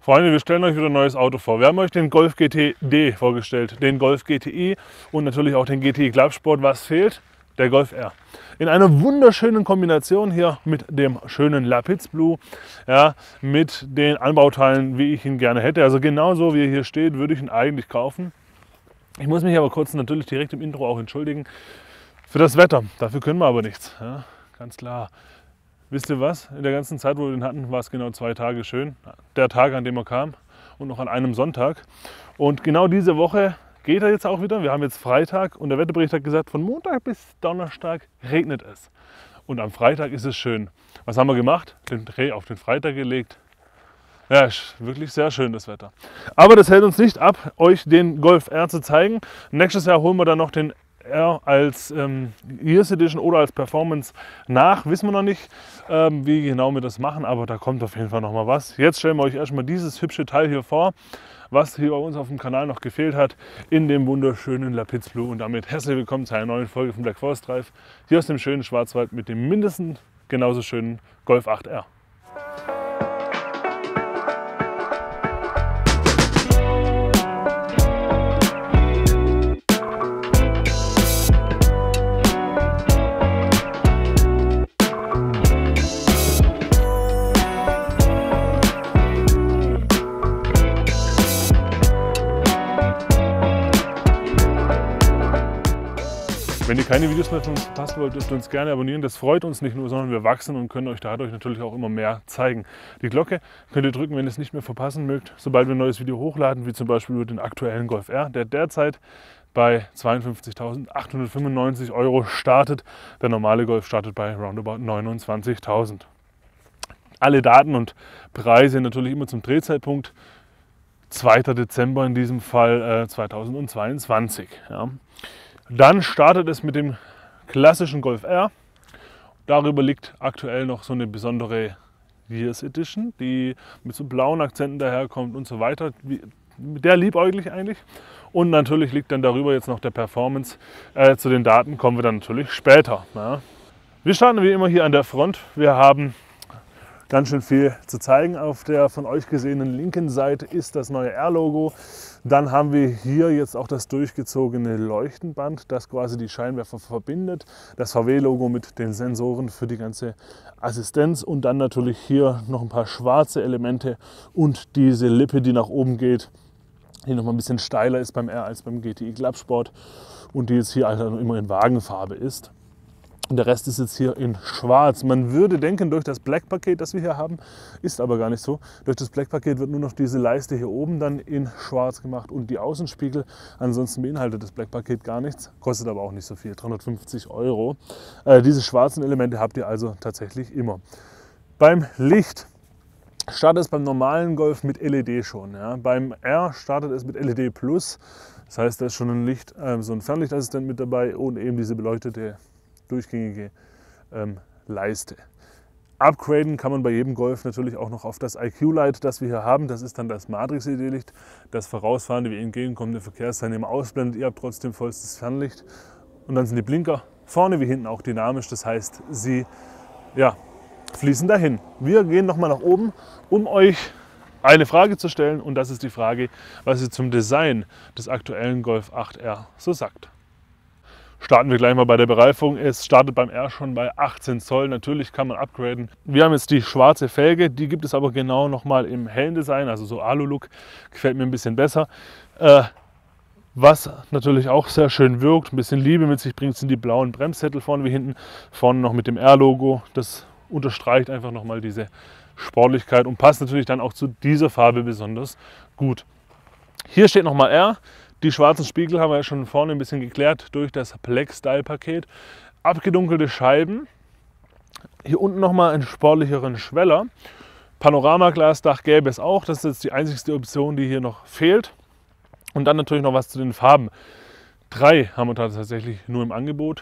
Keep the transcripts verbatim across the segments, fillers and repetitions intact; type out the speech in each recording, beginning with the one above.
Freunde, wir stellen euch wieder ein neues Auto vor. Wir haben euch den Golf G T D vorgestellt, den Golf G T I und natürlich auch den G T I Clubsport. Was fehlt? Der Golf R. In einer wunderschönen Kombination hier mit dem schönen Lapis Blue, ja, mit den Anbauteilen, wie ich ihn gerne hätte. Also genauso wie er hier steht, würde ich ihn eigentlich kaufen. Ich muss mich aber kurz natürlich direkt im Intro auch entschuldigen für das Wetter. Dafür können wir aber nichts, ja, ganz klar. Wisst ihr was? In der ganzen Zeit, wo wir den hatten, war es genau zwei Tage schön. Der Tag, an dem er kam und noch an einem Sonntag. Und genau diese Woche geht er jetzt auch wieder. Wir haben jetzt Freitag und der Wetterbericht hat gesagt, von Montag bis Donnerstag regnet es. Und am Freitag ist es schön. Was haben wir gemacht? Den Dreh auf den Freitag gelegt. Ja, ist wirklich sehr schön das Wetter. Aber das hält uns nicht ab, euch den Golf R zu zeigen. Nächstes Jahr holen wir dann noch den R als ähm, Years Edition oder als Performance nach. Wissen wir noch nicht, ähm, wie genau wir das machen, aber da kommt auf jeden Fall noch mal was. Jetzt stellen wir euch erstmal dieses hübsche Teil hier vor, was hier bei uns auf dem Kanal noch gefehlt hat, in dem wunderschönen Lapis Blue. Und damit herzlich willkommen zu einer neuen Folge von Black Forest Drive, hier aus dem schönen Schwarzwald mit dem mindestens genauso schönen Golf acht R. Wenn ihr keine Videos mehr von uns verpassen wollt, dürft ihr uns gerne abonnieren. Das freut uns nicht nur, sondern wir wachsen und können euch dadurch natürlich auch immer mehr zeigen. Die Glocke könnt ihr drücken, wenn ihr es nicht mehr verpassen mögt, sobald wir ein neues Video hochladen, wie zum Beispiel über den aktuellen Golf R, der derzeit bei zweiundfünfzigtausendachthundertfünfundneunzig Euro startet. Der normale Golf startet bei roundabout neunundzwanzigtausend. Alle Daten und Preise natürlich immer zum Drehzeitpunkt zweiter Dezember in diesem Fall äh, zweitausendzweiundzwanzig. Ja. Dann startet es mit dem klassischen Golf R. Darüber liegt aktuell noch so eine besondere Years Edition, die mit so blauen Akzenten daherkommt und so weiter. Mit der liebäuglich eigentlich. Und natürlich liegt dann darüber jetzt noch der Performance. Äh, zu den Daten kommen wir dann natürlich später. Ja. Wir starten wie immer hier an der Front. Wir haben ganz schön viel zu zeigen. Auf der von euch gesehenen linken Seite ist das neue R-Logo. Dann haben wir hier jetzt auch das durchgezogene Leuchtenband, das quasi die Scheinwerfer verbindet. Das V W-Logo mit den Sensoren für die ganze Assistenz. Und dann natürlich hier noch ein paar schwarze Elemente und diese Lippe, die nach oben geht, die noch mal ein bisschen steiler ist beim R als beim G T I Clubsport und die jetzt hier also immer in Wagenfarbe ist. Der Rest ist jetzt hier in schwarz. Man würde denken, durch das Black-Paket, das wir hier haben, ist aber gar nicht so. Durch das Black-Paket wird nur noch diese Leiste hier oben dann in schwarz gemacht und die Außenspiegel. Ansonsten beinhaltet das Black-Paket gar nichts, kostet aber auch nicht so viel, dreihundertfünfzig Euro. Äh, diese schwarzen Elemente habt ihr also tatsächlich immer. Beim Licht startet es beim normalen Golf mit L E D schon. Ja. Beim R startet es mit L E D Plus. Das heißt, da ist schon ein Licht, äh, so ein Fernlichtassistent mit dabei und eben diese beleuchtete durchgängige ähm, Leiste. Upgraden kann man bei jedem Golf natürlich auch noch auf das I Q-Light, das wir hier haben. Das ist dann das Matrix-L E D-Licht, das vorausfahrende wie entgegenkommende Verkehrsteilnehmer ausblendet. Ihr habt trotzdem vollstes Fernlicht. Und dann sind die Blinker vorne wie hinten auch dynamisch. Das heißt, sie ja, fließen dahin. Wir gehen nochmal nach oben, um euch eine Frage zu stellen. Und das ist die Frage, was ihr zum Design des aktuellen Golf acht R so sagt. Starten wir gleich mal bei der Bereifung. Es startet beim R schon bei achtzehn Zoll. Natürlich kann man upgraden. Wir haben jetzt die schwarze Felge, die gibt es aber genau nochmal im hellen Design, also so Alu-Look. Gefällt mir ein bisschen besser. Äh, was natürlich auch sehr schön wirkt, ein bisschen Liebe mit sich bringt, sind die blauen Bremssättel vorne wie hinten. Vorne noch mit dem R-Logo. Das unterstreicht einfach nochmal diese Sportlichkeit und passt natürlich dann auch zu dieser Farbe besonders gut. Hier steht nochmal R. Die schwarzen Spiegel haben wir ja schon vorne ein bisschen geklärt durch das Black Style Paket. Abgedunkelte Scheiben. Hier unten nochmal einen sportlicheren Schweller. Panoramaglasdach gäbe es auch. Das ist jetzt die einzigste Option, die hier noch fehlt. Und dann natürlich noch was zu den Farben. Drei haben wir tatsächlich nur im Angebot.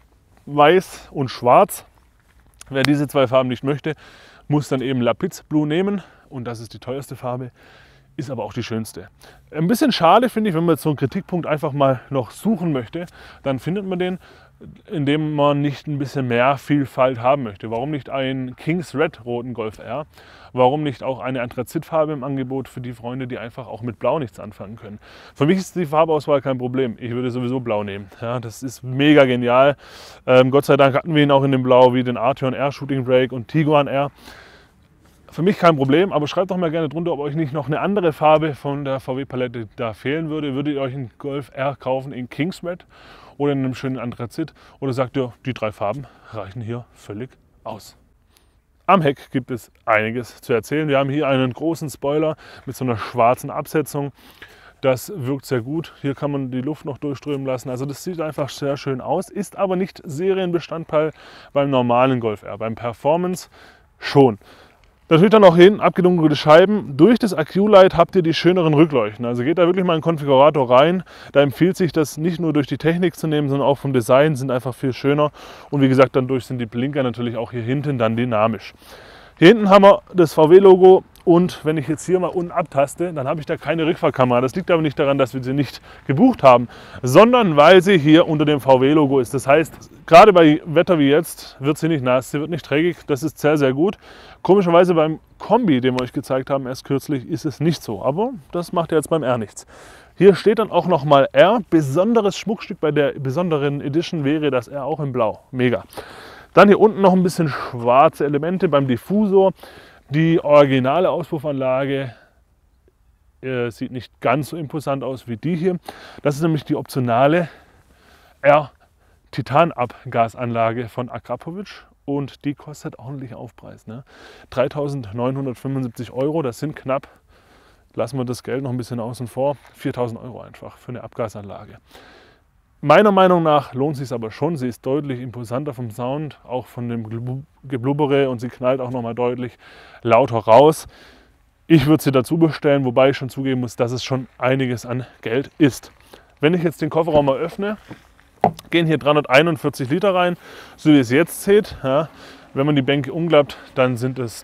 Weiß und Schwarz. Wer diese zwei Farben nicht möchte, muss dann eben Lapis Blue nehmen. Und das ist die teuerste Farbe. ist aber auch die schönste. Ein bisschen schade finde ich, wenn man jetzt so einen Kritikpunkt einfach mal noch suchen möchte, dann findet man den, indem man nicht ein bisschen mehr Vielfalt haben möchte. Warum nicht einen Kings Red roten Golf R? Warum nicht auch eine Anthrazitfarbe im Angebot für die Freunde, die einfach auch mit Blau nichts anfangen können? Für mich ist die Farbauswahl kein Problem. Ich würde sowieso Blau nehmen. Ja, das ist mega genial. Ähm, Gott sei Dank hatten wir ihn auch in dem Blau wie den Arteon R Shooting Brake und Tiguan R. Für mich kein Problem, aber schreibt doch mal gerne drunter, ob euch nicht noch eine andere Farbe von der V W-Palette da fehlen würde. Würdet ihr euch einen Golf R kaufen in Kings Red oder in einem schönen Anthrazit? Oder sagt ihr, die drei Farben reichen hier völlig aus? Am Heck gibt es einiges zu erzählen. Wir haben hier einen großen Spoiler mit so einer schwarzen Absetzung. Das wirkt sehr gut. Hier kann man die Luft noch durchströmen lassen. Also das sieht einfach sehr schön aus, ist aber nicht Serienbestandteil beim normalen Golf R. Beim Performance schon. Natürlich dann auch hin, abgedunkelte Scheiben. Durch das A Q-Light habt ihr die schöneren Rückleuchten. Also geht da wirklich mal in den Konfigurator rein. Da empfiehlt sich das nicht nur durch die Technik zu nehmen, sondern auch vom Design, sind einfach viel schöner. Und wie gesagt, dadurch sind die Blinker natürlich auch hier hinten dann dynamisch. Hier hinten haben wir das V W-Logo und wenn ich jetzt hier mal unten abtaste, dann habe ich da keine Rückfahrkamera. Das liegt aber nicht daran, dass wir sie nicht gebucht haben, sondern weil sie hier unter dem V W-Logo ist. Das heißt, gerade bei Wetter wie jetzt wird sie nicht nass, sie wird nicht trägig. Das ist sehr, sehr gut. Komischerweise beim Kombi, den wir euch gezeigt haben, erst kürzlich, ist es nicht so. Aber das macht ja jetzt beim R nichts. Hier steht dann auch nochmal R. Besonderes Schmuckstück bei der besonderen Edition wäre das R auch in Blau. Mega. Dann hier unten noch ein bisschen schwarze Elemente beim Diffusor. Die originale Auspuffanlage äh, sieht nicht ganz so imposant aus wie die hier. Das ist nämlich die optionale R-Titanabgasanlage von Akrapovic und die kostet ordentlich Aufpreis. Ne? dreitausendneunhundertfünfundsiebzig Euro, das sind knapp, lassen wir das Geld noch ein bisschen außen vor, viertausend Euro einfach für eine Abgasanlage. Meiner Meinung nach lohnt es sich aber schon. Sie ist deutlich imposanter vom Sound, auch von dem Geblubbere und sie knallt auch nochmal deutlich lauter raus. Ich würde sie dazu bestellen, wobei ich schon zugeben muss, dass es schon einiges an Geld ist. Wenn ich jetzt den Kofferraum mal öffne, gehen hier dreihunderteinundvierzig Liter rein, so wie ihr es jetzt seht. Ja, wenn man die Bänke umklappt, dann sind es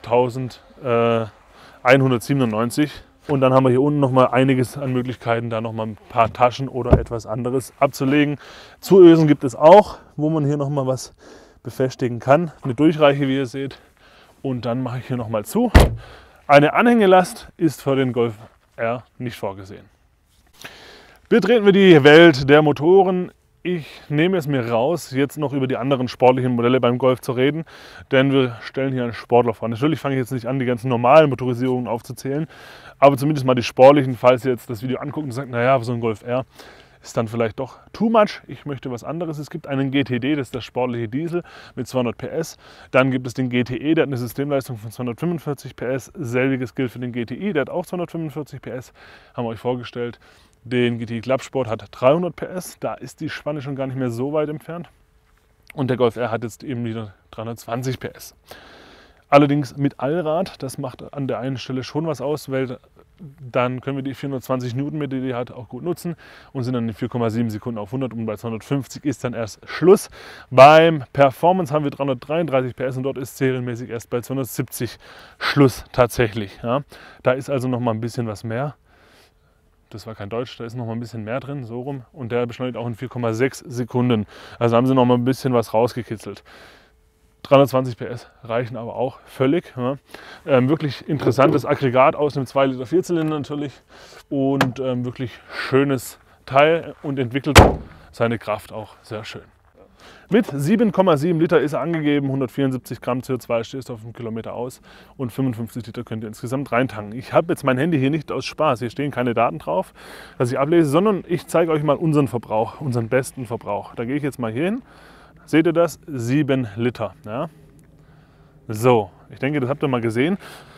eintausendeinhundertsiebenundneunzig. Und dann haben wir hier unten noch mal einiges an Möglichkeiten, da noch mal ein paar Taschen oder etwas anderes abzulegen. Zuösen gibt es auch, wo man hier noch mal was befestigen kann. Eine Durchreiche, wie ihr seht. Und dann mache ich hier noch mal zu. Eine Anhängelast ist für den Golf R nicht vorgesehen. Betreten wir die Welt der Motoren. Ich nehme es mir raus, jetzt noch über die anderen sportlichen Modelle beim Golf zu reden, denn wir stellen hier einen Sportler vor. Natürlich fange ich jetzt nicht an, die ganzen normalen Motorisierungen aufzuzählen, aber zumindest mal die sportlichen, falls ihr jetzt das Video anguckt und sagt, naja, so ein Golf R ist dann vielleicht doch too much, ich möchte was anderes. Es gibt einen G T D, das ist der sportliche Diesel mit zweihundert P S. Dann gibt es den G T E, der hat eine Systemleistung von zweihundertfünfundvierzig P S. Selbiges gilt für den G T I, der hat auch zweihundertfünfundvierzig P S, haben wir euch vorgestellt. Den G T I Clubsport hat dreihundert P S, da ist die Spanne schon gar nicht mehr so weit entfernt. Und der Golf R hat jetzt eben wieder dreihundertzwanzig P S. Allerdings mit Allrad, das macht an der einen Stelle schon was aus, weil dann können wir die vierhundertzwanzig Newtonmeter, die die hat, auch gut nutzen und sind dann in vier Komma sieben Sekunden auf hundert und bei zweihundertfünfzig ist dann erst Schluss. Beim Performance haben wir dreihundertdreiunddreißig P S und dort ist serienmäßig erst bei zweihundertsiebzig Schluss tatsächlich. Ja. Da ist also noch mal ein bisschen was mehr. Das war kein Deutsch, da ist noch mal ein bisschen mehr drin, so rum. Und der beschleunigt auch in vier Komma sechs Sekunden. Also haben sie noch mal ein bisschen was rausgekitzelt. dreihundertzwanzig P S reichen aber auch völlig. Ja. Ähm, wirklich interessantes Aggregat aus einem zwei Liter Vierzylinder natürlich. Und ähm, wirklich schönes Teil und entwickelt seine Kraft auch sehr schön. Mit sieben Komma sieben Liter ist er angegeben, hundertvierundsiebzig Gramm C O zwei stößt auf einen Kilometer aus und fünfundfünfzig Liter könnt ihr insgesamt reintanken. Ich habe jetzt mein Handy hier nicht aus Spaß, hier stehen keine Daten drauf, dass ich ablese, sondern ich zeige euch mal unseren Verbrauch, unseren besten Verbrauch. Da gehe ich jetzt mal hier hin, seht ihr das? sieben Liter. Ja? So, ich denke, das habt ihr mal gesehen.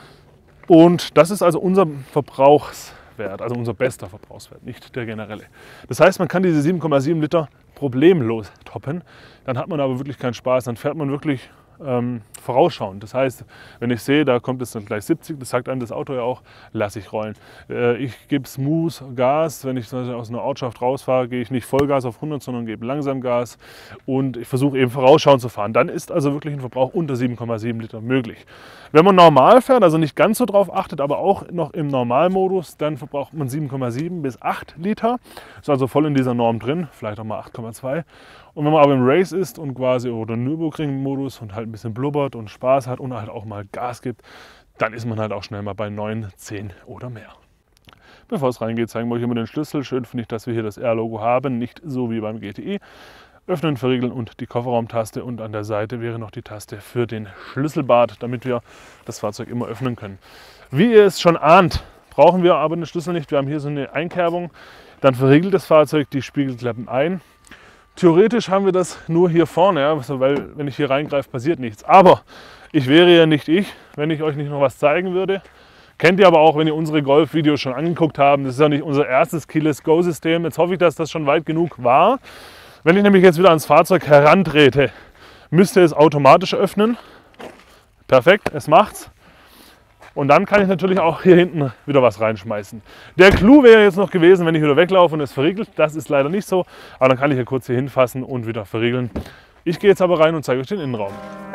Und das ist also unser Verbrauchswert, also unser bester Verbrauchswert, nicht der generelle. Das heißt, man kann diese sieben Komma sieben Liter problemlos toppen, dann hat man aber wirklich keinen Spaß, dann fährt man wirklich ähm, vorausschauend. Das heißt, wenn ich sehe, da kommt es dann gleich siebzig, das sagt einem das Auto ja auch, lasse ich rollen. Äh, ich gebe smooth Gas, wenn ich aus einer Ortschaft rausfahre, gehe ich nicht Vollgas auf hundert, sondern gebe langsam Gas und ich versuche eben vorausschauend zu fahren. Dann ist also wirklich ein Verbrauch unter sieben Komma sieben Liter möglich. Wenn man normal fährt, also nicht ganz so drauf achtet, aber auch noch im Normalmodus, dann verbraucht man sieben Komma sieben bis acht Liter. Ist also voll in dieser Norm drin, vielleicht auch mal acht Komma zwei. Und wenn man aber im Race ist und quasi oder Nürburgring-Modus und halt ein bisschen blubbert und Spaß hat und halt auch mal Gas gibt, dann ist man halt auch schnell mal bei neun, zehn oder mehr. Bevor es reingeht, zeigen wir euch immer den Schlüssel. Schön finde ich, dass wir hier das R-Logo haben, nicht so wie beim G T I. Öffnen, verriegeln und die Kofferraumtaste und an der Seite wäre noch die Taste für den Schlüsselbart, damit wir das Fahrzeug immer öffnen können. Wie ihr es schon ahnt, brauchen wir aber den Schlüssel nicht. Wir haben hier so eine Einkerbung, dann verriegelt das Fahrzeug die Spiegelklappen ein. Theoretisch haben wir das nur hier vorne, ja, weil wenn ich hier reingreife, passiert nichts. Aber ich wäre ja nicht ich, wenn ich euch nicht noch was zeigen würde. Kennt ihr aber auch, wenn ihr unsere Golf-Videos schon angeguckt habt. Das ist ja nicht unser erstes Keyless Go-System. Jetzt hoffe ich, dass das schon weit genug war. Wenn ich nämlich jetzt wieder ans Fahrzeug herantrete, müsste es automatisch öffnen. Perfekt, es macht's. Und dann kann ich natürlich auch hier hinten wieder was reinschmeißen. Der Clou wäre jetzt noch gewesen, wenn ich wieder weglaufe und es verriegelt. Das ist leider nicht so, aber dann kann ich hier kurz hier hinfassen und wieder verriegeln. Ich gehe jetzt aber rein und zeige euch den Innenraum.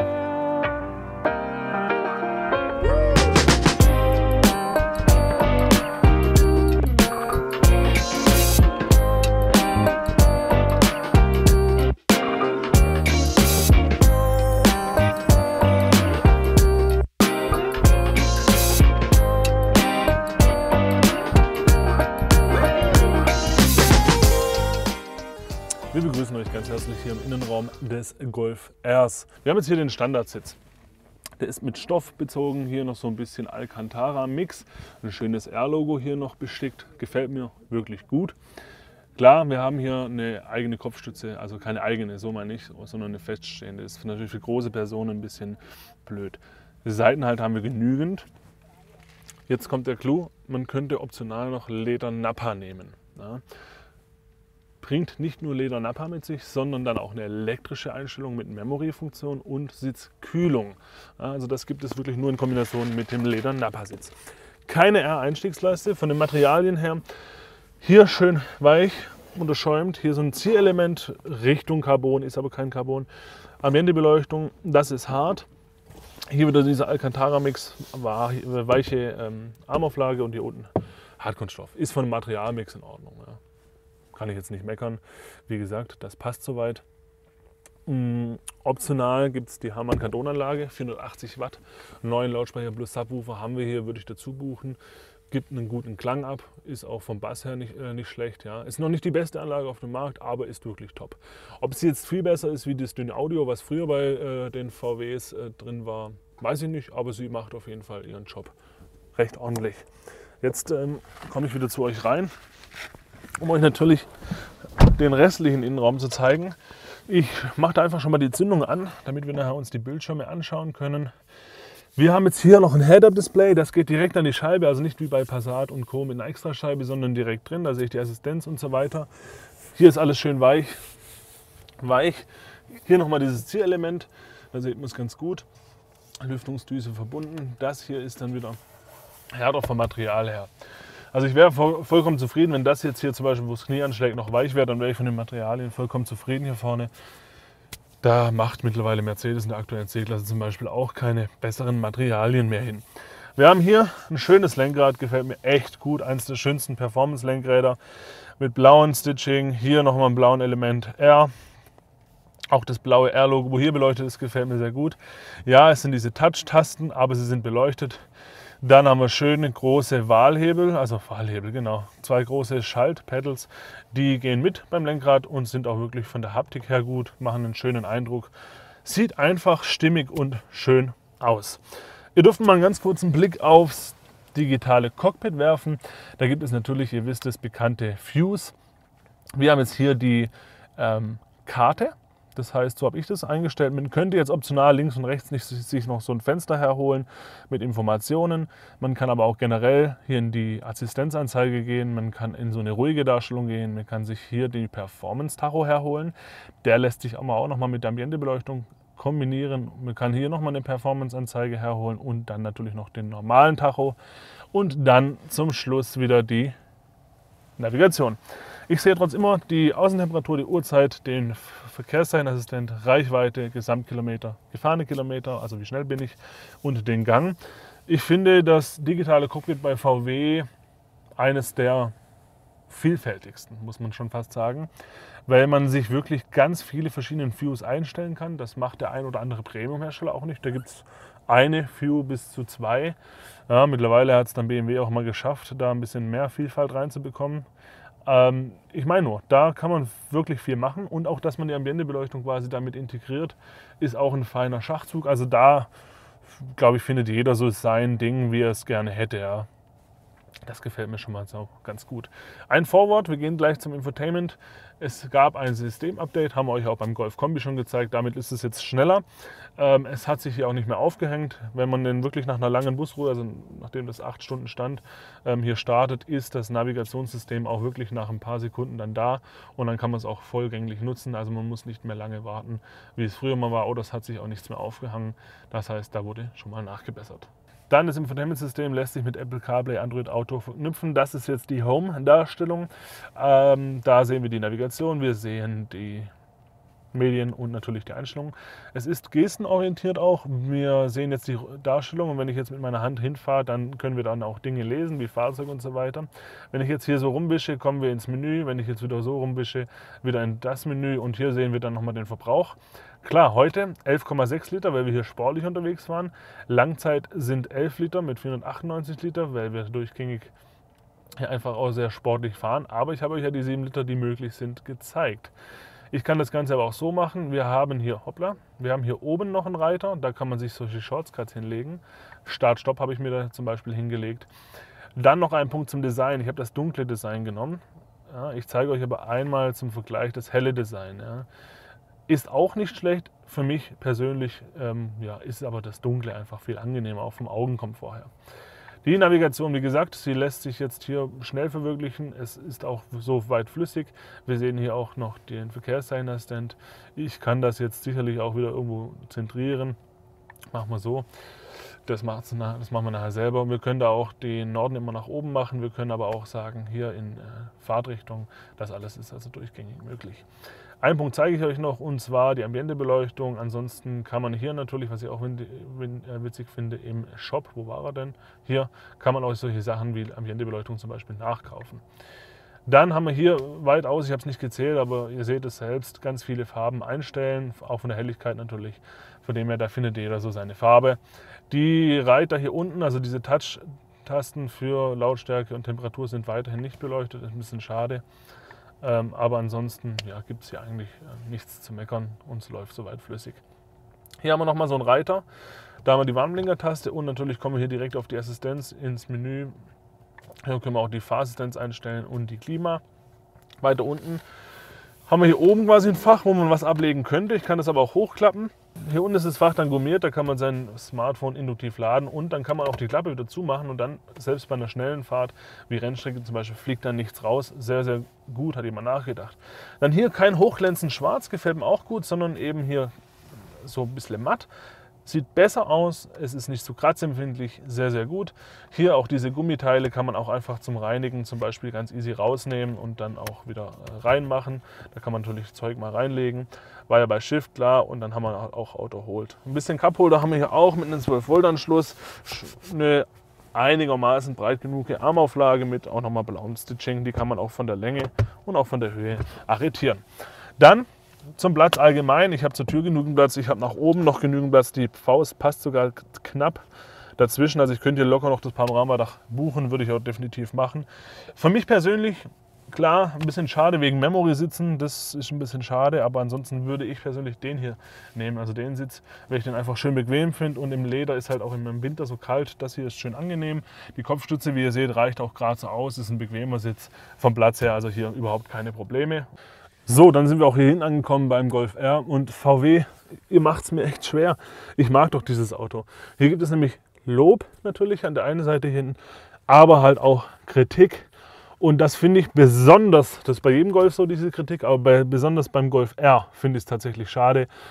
Wir begrüßen euch ganz herzlich hier im Innenraum des Golf Rs. Wir haben jetzt hier den Standardsitz. Der ist mit Stoff bezogen, hier noch so ein bisschen Alcantara-Mix. Ein schönes R-Logo hier noch bestickt, gefällt mir wirklich gut. Klar, wir haben hier eine eigene Kopfstütze, also keine eigene, so meine ich, sondern eine feststehende. Das ist natürlich für große Personen ein bisschen blöd. Die Seitenhalter haben wir genügend. Jetzt kommt der Clou, man könnte optional noch Leder-Nappa nehmen. Ja. Bringt nicht nur Leder-Nappa mit sich, sondern dann auch eine elektrische Einstellung mit Memory-Funktion und Sitzkühlung. Also das gibt es wirklich nur in Kombination mit dem Leder-Nappa-Sitz. Keine R-Einstiegsleiste von den Materialien her. Hier schön weich, unterschäumt. Hier so ein Zierelement Richtung Carbon, ist aber kein Carbon. Ambientebeleuchtung, das ist hart. Hier wieder dieser Alcantara-Mix, weiche ähm, Armauflage und hier unten Hartkunststoff. Ist von dem Materialmix in Ordnung. Ja. Kann ich jetzt nicht meckern. Wie gesagt, das passt soweit. Mm, optional gibt es die Harman-Kardon-Anlage, vierhundertachtzig Watt. Neuen Lautsprecher plus Subwoofer haben wir hier, würde ich dazu buchen. Gibt einen guten Klang ab, ist auch vom Bass her nicht, äh, nicht schlecht. Ja. Ist noch nicht die beste Anlage auf dem Markt, aber ist wirklich top. Ob sie jetzt viel besser ist wie das dünne Audio, was früher bei äh, den V Ws äh, drin war, weiß ich nicht, aber sie macht auf jeden Fall ihren Job recht ordentlich. Jetzt ähm, komme ich wieder zu euch rein, um euch natürlich den restlichen Innenraum zu zeigen. Ich mache da einfach schon mal die Zündung an, damit wir nachher uns die Bildschirme anschauen können. Wir haben jetzt hier noch ein Head-Up-Display, das geht direkt an die Scheibe, also nicht wie bei Passat und Co. mit einer Extrascheibe, sondern direkt drin, da sehe ich die Assistenz und so weiter. Hier ist alles schön weich. weich. Hier nochmal dieses Zierelement, da sieht man es ganz gut. Lüftungsdüse verbunden, das hier ist dann wieder härter vom Material her. Also ich wäre voll, vollkommen zufrieden, wenn das jetzt hier zum Beispiel, wo das Knie anschlägt, noch weich wäre, dann wäre ich von den Materialien vollkommen zufrieden hier vorne. Da macht mittlerweile Mercedes in der aktuellen C-Klasse zum Beispiel auch keine besseren Materialien mehr hin. Wir haben hier ein schönes Lenkrad, gefällt mir echt gut, eines der schönsten Performance-Lenkräder mit blauen Stitching, hier nochmal ein blauen Element R. Auch das blaue R-Logo, wo hier beleuchtet ist, gefällt mir sehr gut. Ja, es sind diese Touch-Tasten, aber sie sind beleuchtet. Dann haben wir schöne große Wahlhebel, also Wahlhebel, genau. Zwei große Schaltpedals, die gehen mit beim Lenkrad und sind auch wirklich von der Haptik her gut, machen einen schönen Eindruck. Sieht einfach stimmig und schön aus. Ihr dürft mal einen ganz kurzen Blick aufs digitale Cockpit werfen. Da gibt es natürlich, ihr wisst es, bekannte Views. Wir haben jetzt hier die ähm, Karte. Das heißt, so habe ich das eingestellt. Man könnte jetzt optional links und rechts nicht sich noch so ein Fenster herholen mit Informationen. Man kann aber auch generell hier in die Assistenzanzeige gehen. Man kann in so eine ruhige Darstellung gehen. Man kann sich hier die Performance-Tacho herholen. Der lässt sich aber auch noch mal mit der Ambientebeleuchtung kombinieren. Man kann hier nochmal eine Performance-Anzeige herholen und dann natürlich noch den normalen Tacho und dann zum Schluss wieder die Navigation. Ich sehe trotzdem immer die Außentemperatur, die Uhrzeit, den Verkehrszeichenassistent, Reichweite, Gesamtkilometer, gefahrene Kilometer, also wie schnell bin ich, und den Gang. Ich finde das digitale Cockpit bei V W eines der vielfältigsten, muss man schon fast sagen, weil man sich wirklich ganz viele verschiedene Views einstellen kann. Das macht der ein oder andere Premium-Hersteller auch nicht. Da gibt es eine View bis zu zwei. Ja, mittlerweile hat es dann B M W auch mal geschafft, da ein bisschen mehr Vielfalt reinzubekommen. Ähm, ich meine nur, da kann man wirklich viel machen und auch, dass man die Ambientebeleuchtung quasi damit integriert, ist auch ein feiner Schachzug. Also da, glaube ich, findet jeder so sein Ding, wie er es gerne hätte. Ja. Das gefällt mir schon mal so ganz gut. Ein Vorwort, wir gehen gleich zum Infotainment. Es gab ein Systemupdate, haben wir euch auch beim Golf Kombi schon gezeigt. Damit ist es jetzt schneller. Ähm, es hat sich hier auch nicht mehr aufgehängt. Wenn man den wirklich nach einer langen Busruhe, also nachdem das acht Stunden stand, ähm, hier startet, ist das Navigationssystem auch wirklich nach ein paar Sekunden dann da. Und dann kann man es auch vollgänglich nutzen. Also man muss nicht mehr lange warten, wie es früher mal war. Oder es hat sich auch nichts mehr aufgehangen. Das heißt, da wurde schon mal nachgebessert. Dann das Infotainment-System lässt sich mit Apple CarPlay, Android Auto verknüpfen. Das ist jetzt die Home-Darstellung. Ähm, da sehen wir die Navigation, wir sehen die Medien und natürlich die Einstellungen. Es ist gestenorientiert auch. Wir sehen jetzt die Darstellung und wenn ich jetzt mit meiner Hand hinfahre, dann können wir dann auch Dinge lesen, wie Fahrzeug und so weiter. Wenn ich jetzt hier so rumwische, kommen wir ins Menü. Wenn ich jetzt wieder so rumwische, wieder in das Menü und hier sehen wir dann nochmal den Verbrauch. Klar, heute elf Komma sechs Liter, weil wir hier sportlich unterwegs waren. Langzeit sind elf Liter mit vierhundertachtundneunzig Liter, weil wir durchgängig hier einfach auch sehr sportlich fahren. Aber ich habe euch ja die sieben Liter, die möglich sind, gezeigt. Ich kann das Ganze aber auch so machen. Wir haben hier, hoppla, wir haben hier oben noch einen Reiter. Da kann man sich solche Shortcuts hinlegen. Start-Stopp habe ich mir da zum Beispiel hingelegt. Dann noch ein Punkt zum Design. Ich habe das dunkle Design genommen. Ja, ich zeige euch aber einmal zum Vergleich das helle Design. Ja. Ist auch nicht schlecht, für mich persönlich ähm, ja, ist aber das Dunkle einfach viel angenehmer, auch vom Augenkomfort her. Die Navigation, wie gesagt, sie lässt sich jetzt hier schnell verwirklichen. Es ist auch so weit flüssig. Wir sehen hier auch noch den Verkehrszeichenassistent. Ich kann das jetzt sicherlich auch wieder irgendwo zentrieren. Machen wir so. Das, macht's nach, das machen wir nachher selber. Wir können da auch den Norden immer nach oben machen. Wir können aber auch sagen, hier in äh, Fahrtrichtung, das alles ist also durchgängig möglich. Einen Punkt zeige ich euch noch, und zwar die Ambientebeleuchtung. Ansonsten kann man hier natürlich, was ich auch witzig finde, im Shop, wo war er denn? Hier kann man auch solche Sachen wie Ambientebeleuchtung zum Beispiel nachkaufen. Dann haben wir hier weitaus, ich habe es nicht gezählt, aber ihr seht es selbst, ganz viele Farben einstellen, auch von der Helligkeit natürlich. Von dem her, da findet jeder so seine Farbe. Die Reiter hier unten, also diese Touch-Tasten für Lautstärke und Temperatur, sind weiterhin nicht beleuchtet. Das ist ein bisschen schade. Ähm, aber ansonsten ja, gibt es hier eigentlich äh, nichts zu meckern und es läuft soweit flüssig. Hier haben wir nochmal so einen Reiter. Da haben wir die Warnblinker-Taste und natürlich kommen wir hier direkt auf die Assistenz ins Menü. Hier können wir auch die Fahrassistenz einstellen und die Klima. Weiter unten haben wir hier oben quasi ein Fach, wo man was ablegen könnte. Ich kann das aber auch hochklappen. Hier unten ist das Fach dann gummiert, da kann man sein Smartphone induktiv laden und dann kann man auch die Klappe wieder zumachen und dann, selbst bei einer schnellen Fahrt, wie Rennstrecke zum Beispiel, fliegt dann nichts raus. Sehr, sehr gut, hat jemand nachgedacht. Dann hier kein hochglänzend schwarz, gefällt mir auch gut, sondern eben hier so ein bisschen matt. Sieht besser aus, es ist nicht so kratzempfindlich, sehr, sehr gut. Hier auch diese Gummiteile kann man auch einfach zum Reinigen zum Beispiel ganz easy rausnehmen und dann auch wieder reinmachen. Da kann man natürlich Zeug mal reinlegen. War ja bei Shift klar und dann haben wir auch Auto Hold. Ein bisschen Cupholder haben wir hier auch mit einem zwölf Volt Anschluss. Eine einigermaßen breit genug Armauflage mit auch nochmal blauem Stitching. Die kann man auch von der Länge und auch von der Höhe arretieren. Dann zum Platz allgemein. Ich habe zur Tür genügend Platz, ich habe nach oben noch genügend Platz. Die Faust passt sogar knapp dazwischen. Also ich könnte hier locker noch das Panoramadach buchen, würde ich auch definitiv machen. Für mich persönlich, klar, ein bisschen schade wegen Memory sitzen, das ist ein bisschen schade, aber ansonsten würde ich persönlich den hier nehmen, also den Sitz, weil ich den einfach schön bequem finde und im Leder ist halt auch im Winter so kalt, das hier ist schön angenehm. Die Kopfstütze, wie ihr seht, reicht auch gerade so aus, ist ein bequemer Sitz vom Platz her, also hier überhaupt keine Probleme. So, dann sind wir auch hier hinten angekommen beim Golf R und V W, ihr macht es mir echt schwer. Ich mag doch dieses Auto. Hier gibt es nämlich Lob natürlich an der einen Seite hinten, aber halt auch Kritik. Und das finde ich besonders, das ist bei jedem Golf so, diese Kritik, aber bei, besonders beim Golf R finde ich es tatsächlich schade.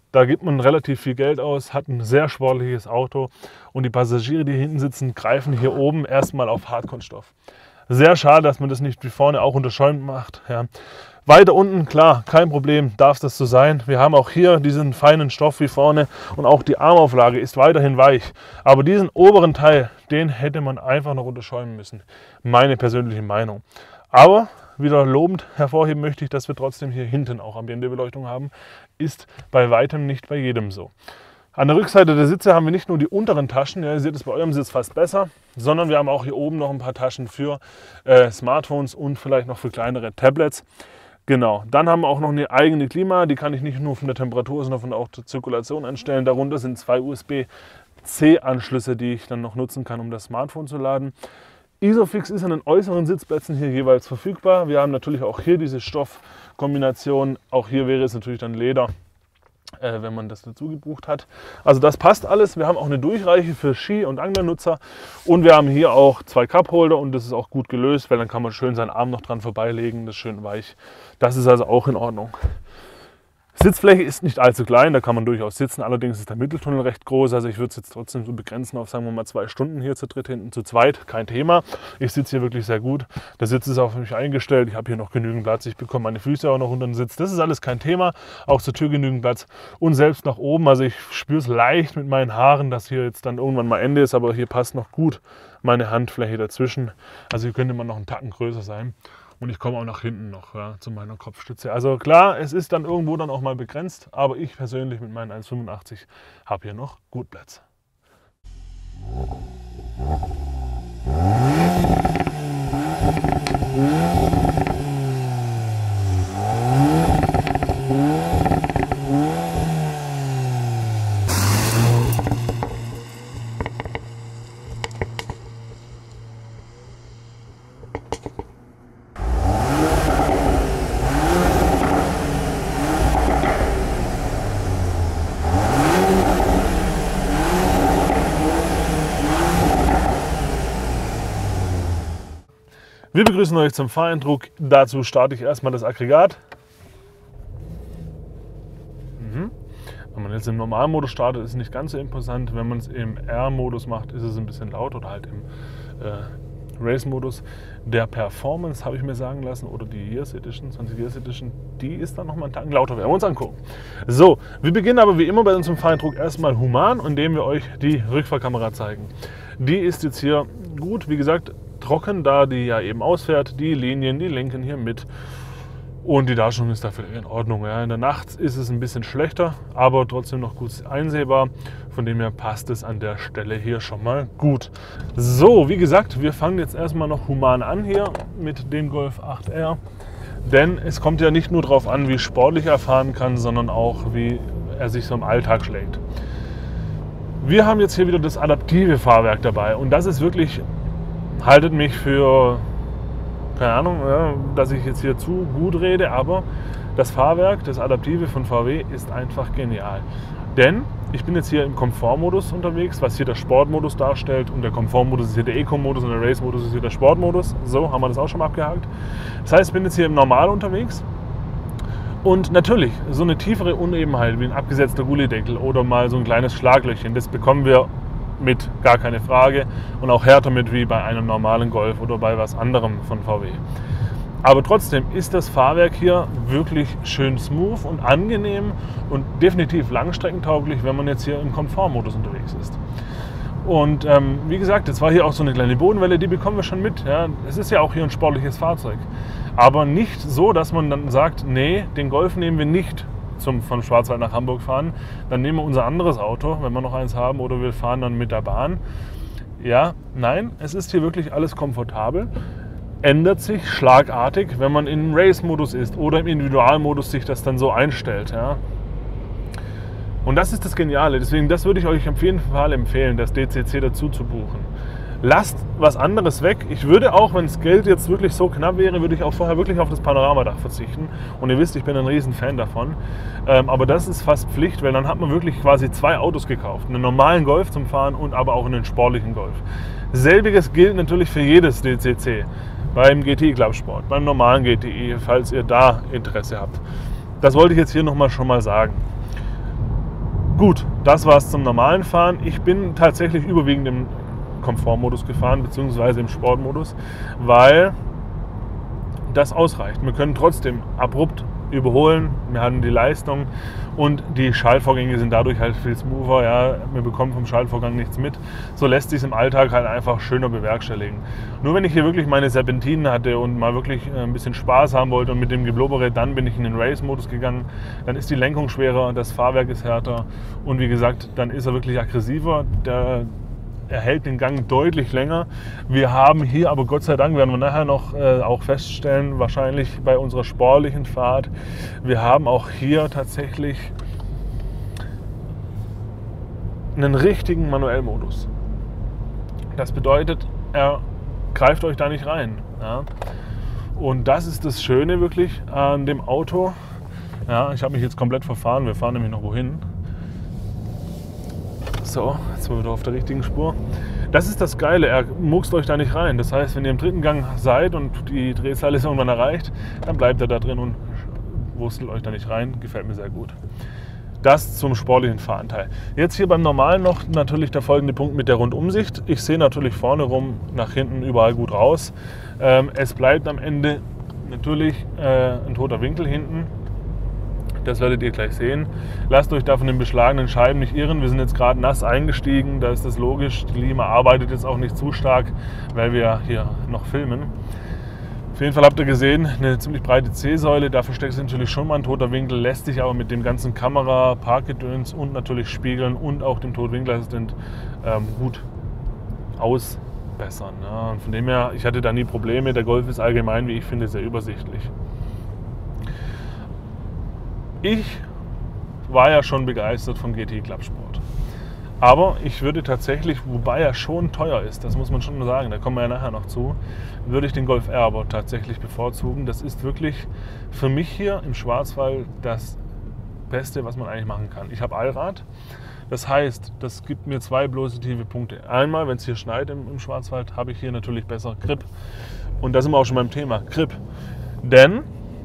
Da gibt man relativ viel Geld aus, hat ein sehr sportliches Auto und die Passagiere, die hinten sitzen, greifen hier oben erstmal auf Hartkunststoff. Sehr schade, dass man das nicht wie vorne auch unterschäumt macht. Ja. Weiter unten, klar, kein Problem, darf das so sein. Wir haben auch hier diesen feinen Stoff wie vorne und auch die Armauflage ist weiterhin weich. Aber diesen oberen Teil, den hätte man einfach noch unterschäumen müssen. Meine persönliche Meinung. Aber wieder lobend hervorheben möchte ich, dass wir trotzdem hier hinten auch Ambientebeleuchtung haben. Ist bei weitem nicht bei jedem so. An der Rückseite der Sitze haben wir nicht nur die unteren Taschen, ja, ihr seht es bei eurem Sitz fast besser, sondern wir haben auch hier oben noch ein paar Taschen für äh, Smartphones und vielleicht noch für kleinere Tablets. Genau, dann haben wir auch noch eine eigene Klima, die kann ich nicht nur von der Temperatur, sondern von auch der Zirkulation einstellen. Darunter sind zwei U S B C Anschlüsse, die ich dann noch nutzen kann, um das Smartphone zu laden. Isofix ist an den äußeren Sitzplätzen hier jeweils verfügbar. Wir haben natürlich auch hier diese Stoffkombination. Auch hier wäre es natürlich dann Leder, äh, wenn man das dazu gebucht hat. Also das passt alles. Wir haben auch eine Durchreiche für Ski- und Anglernutzer. Und wir haben hier auch zwei Cupholder und das ist auch gut gelöst, weil dann kann man schön seinen Arm noch dran vorbeilegen. Das ist schön weich. Das ist also auch in Ordnung. Sitzfläche ist nicht allzu klein, da kann man durchaus sitzen, allerdings ist der Mitteltunnel recht groß, also ich würde es jetzt trotzdem so begrenzen auf, sagen wir mal, zwei Stunden hier zu dritt, hinten zu zweit, kein Thema. Ich sitze hier wirklich sehr gut, der Sitz ist auch für mich eingestellt, ich habe hier noch genügend Platz, ich bekomme meine Füße auch noch unter den Sitz, das ist alles kein Thema, auch zur Tür genügend Platz und selbst nach oben, also ich spüre es leicht mit meinen Haaren, dass hier jetzt dann irgendwann mal Ende ist, aber hier passt noch gut meine Handfläche dazwischen, also hier könnte man noch einen Tacken größer sein. Und ich komme auch nach hinten noch, ja, zu meiner Kopfstütze. Also klar, es ist dann irgendwo dann auch mal begrenzt, aber ich persönlich mit meinen eins Komma fünfundachtzig habe hier noch gut Platz. Wir begrüßen euch zum Fahreindruck. Dazu starte ich erstmal das Aggregat. Mhm. Wenn man jetzt im Normalmodus startet, ist es nicht ganz so imposant. Wenn man es im R-Modus macht, ist es ein bisschen laut oder halt im äh, Race-Modus. Der Performance, habe ich mir sagen lassen, oder die Years Edition, zwanzig Years Edition, die ist dann nochmal einen Tacken lauter. Werden wir uns angucken. So, wir beginnen aber wie immer bei unserem Fahreindruck erstmal human, indem wir euch die Rückfahrkamera zeigen. Die ist jetzt hier gut, wie gesagt, trocken, da die ja eben ausfährt. Die Linien, die lenken hier mit. Und die Darstellung ist dafür in Ordnung. Ja. In der Nacht ist es ein bisschen schlechter, aber trotzdem noch gut einsehbar. Von dem her passt es an der Stelle hier schon mal gut. So, wie gesagt, wir fangen jetzt erstmal noch human an hier mit dem Golf acht R. Denn es kommt ja nicht nur darauf an, wie sportlich er fahren kann, sondern auch, wie er sich so im Alltag schlägt. Wir haben jetzt hier wieder das adaptive Fahrwerk dabei. Und das ist wirklich, haltet mich für, keine Ahnung, ja, dass ich jetzt hier zu gut rede, aber das Fahrwerk, das Adaptive von V W ist einfach genial. Denn ich bin jetzt hier im Komfortmodus unterwegs, was hier der Sportmodus darstellt, und der Komfortmodus ist hier der Eco-Modus und der Race-Modus ist hier der Sportmodus. So, haben wir das auch schon mal abgehakt. Das heißt, ich bin jetzt hier im Normal unterwegs. Und natürlich, so eine tiefere Unebenheit wie ein abgesetzter Gullideckel oder mal so ein kleines Schlaglöchchen, das bekommen wir mit, gar keine Frage, und auch härter mit wie bei einem normalen Golf oder bei was anderem von V W. Aber trotzdem ist das Fahrwerk hier wirklich schön smooth und angenehm und definitiv langstreckentauglich, wenn man jetzt hier im Komfortmodus unterwegs ist. Und ähm, wie gesagt, jetzt war hier auch so eine kleine Bodenwelle, die bekommen wir schon mit. Ja. Es ist ja auch hier ein sportliches Fahrzeug. Aber nicht so, dass man dann sagt, nee, den Golf nehmen wir nicht zum von Schwarzwald nach Hamburg fahren. Dann nehmen wir unser anderes Auto, wenn wir noch eins haben, oder wir fahren dann mit der Bahn. Ja, nein, es ist hier wirklich alles komfortabel. Ändert sich schlagartig, wenn man im Race-Modus ist oder im Individualmodus sich das dann so einstellt. Ja. Und das ist das Geniale. Deswegen, das würde ich euch auf jeden Fall empfehlen, das D C C dazu zu buchen. Lasst was anderes weg. Ich würde auch, wenn das Geld jetzt wirklich so knapp wäre, würde ich auch vorher wirklich auf das Panoramadach verzichten. Und ihr wisst, ich bin ein riesen Fan davon. Ähm, aber das ist fast Pflicht, weil dann hat man wirklich quasi zwei Autos gekauft. Einen normalen Golf zum Fahren und aber auch einen sportlichen Golf. Selbiges gilt natürlich für jedes D C C. Beim G T I Club Sport, beim normalen G T I, falls ihr da Interesse habt. Das wollte ich jetzt hier nochmal schon mal sagen. Gut, das war es zum normalen Fahren. Ich bin tatsächlich überwiegend im Komfortmodus gefahren, beziehungsweise im Sportmodus, weil das ausreicht. Wir können trotzdem abrupt überholen, wir haben die Leistung und die Schaltvorgänge sind dadurch halt viel smoother. Ja, wir bekommen vom Schaltvorgang nichts mit. So lässt sich es im Alltag halt einfach schöner bewerkstelligen. Nur wenn ich hier wirklich meine Serpentinen hatte und mal wirklich ein bisschen Spaß haben wollte und mit dem Geblubere, dann bin ich in den Race-Modus gegangen. Dann ist die Lenkung schwerer, das Fahrwerk ist härter und wie gesagt, dann ist er wirklich aggressiver. Der Er hält den Gang deutlich länger. Wir haben hier aber Gott sei Dank, werden wir nachher noch äh, auch feststellen, wahrscheinlich bei unserer sportlichen Fahrt, wir haben auch hier tatsächlich einen richtigen Manuellmodus. Das bedeutet, er greift euch da nicht rein. Ja? Und das ist das Schöne wirklich an dem Auto. Ja, ich habe mich jetzt komplett verfahren, wir fahren nämlich noch wohin. So, jetzt sind wir wieder auf der richtigen Spur. Das ist das Geile, er muckst euch da nicht rein. Das heißt, wenn ihr im dritten Gang seid und die Drehzahl ist irgendwann erreicht, dann bleibt er da drin und wurstelt euch da nicht rein. Gefällt mir sehr gut. Das zum sportlichen Fahranteil. Jetzt hier beim normalen noch natürlich der folgende Punkt mit der Rundumsicht. Ich sehe natürlich vorne rum, nach hinten überall gut raus. Ähm, es bleibt am Ende natürlich äh, ein toter Winkel hinten. Das werdet ihr gleich sehen. Lasst euch da von den beschlagenen Scheiben nicht irren. Wir sind jetzt gerade nass eingestiegen, da ist das logisch. Die Lima arbeitet jetzt auch nicht zu stark, weil wir hier noch filmen. Auf jeden Fall habt ihr gesehen, eine ziemlich breite C-Säule. Da versteckt sich natürlich schon mal ein toter Winkel, lässt sich aber mit dem ganzen Kamera, Parkgedöns und natürlich Spiegeln und auch dem Totwinkelassistent ähm, gut ausbessern. Ja. Und von dem her, ich hatte da nie Probleme. Der Golf ist allgemein, wie ich finde, sehr übersichtlich. Ich war ja schon begeistert vom G T I Clubsport. Aber ich würde tatsächlich, wobei er schon teuer ist, das muss man schon sagen, da kommen wir ja nachher noch zu, würde ich den Golf R aber tatsächlich bevorzugen. Das ist wirklich für mich hier im Schwarzwald das Beste, was man eigentlich machen kann. Ich habe Allrad, das heißt, das gibt mir zwei positive Punkte. Einmal, wenn es hier schneit im, im Schwarzwald, habe ich hier natürlich besser Grip. Und da sind wir auch schon beim Thema Grip. Denn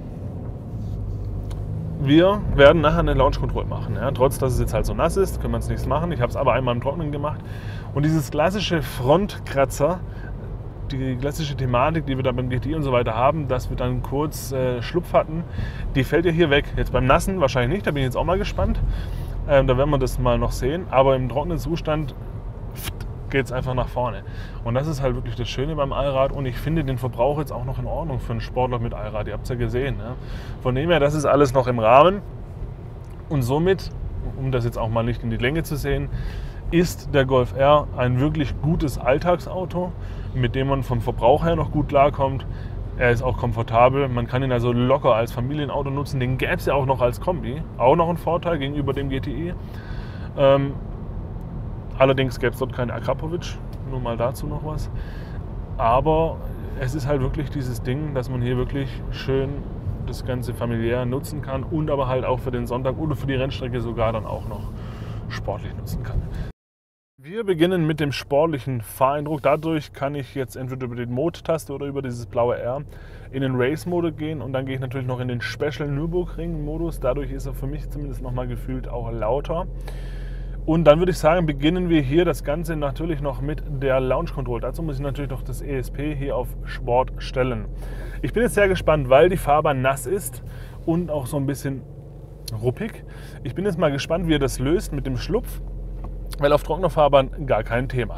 wir werden nachher eine Launch Control machen. Ja. Trotz, dass es jetzt halt so nass ist, können wir es nichts machen. Ich habe es aber einmal im Trocknen gemacht. Und dieses klassische Frontkratzer, die klassische Thematik, die wir da beim G T I und so weiter haben, dass wir dann kurz äh, Schlupf hatten, die fällt ja hier weg. Jetzt beim Nassen wahrscheinlich nicht, da bin ich jetzt auch mal gespannt. Ähm, da werden wir das mal noch sehen. Aber im trockenen Zustand geht es einfach nach vorne. Und das ist halt wirklich das Schöne beim Allrad. Und ich finde den Verbrauch jetzt auch noch in Ordnung für einen Sportler mit Allrad. Ihr habt es ja gesehen. Ja. Von dem her, das ist alles noch im Rahmen. Und somit, um das jetzt auch mal nicht in die Länge zu sehen, ist der Golf R ein wirklich gutes Alltagsauto, mit dem man vom Verbrauch her noch gut klarkommt. Er ist auch komfortabel. Man kann ihn also locker als Familienauto nutzen. Den gäbe es ja auch noch als Kombi. Auch noch ein Vorteil gegenüber dem G T I. Ähm, Allerdings gäbe es dort keinen Akrapovic, nur mal dazu noch was. Aber es ist halt wirklich dieses Ding, dass man hier wirklich schön das Ganze familiär nutzen kann und aber halt auch für den Sonntag oder für die Rennstrecke sogar dann auch noch sportlich nutzen kann. Wir beginnen mit dem sportlichen Fahreindruck. Dadurch kann ich jetzt entweder über die Mode-Taste oder über dieses blaue R in den Race-Mode gehen und dann gehe ich natürlich noch in den Special Nürburgring-Modus. Dadurch ist er für mich zumindest nochmal gefühlt auch lauter. Und dann würde ich sagen, beginnen wir hier das Ganze natürlich noch mit der Launch Control. Dazu muss ich natürlich noch das E S P hier auf Sport stellen. Ich bin jetzt sehr gespannt, weil die Fahrbahn nass ist und auch so ein bisschen ruppig. Ich bin jetzt mal gespannt, wie er das löst mit dem Schlupf, weil auf trockener Fahrbahn gar kein Thema.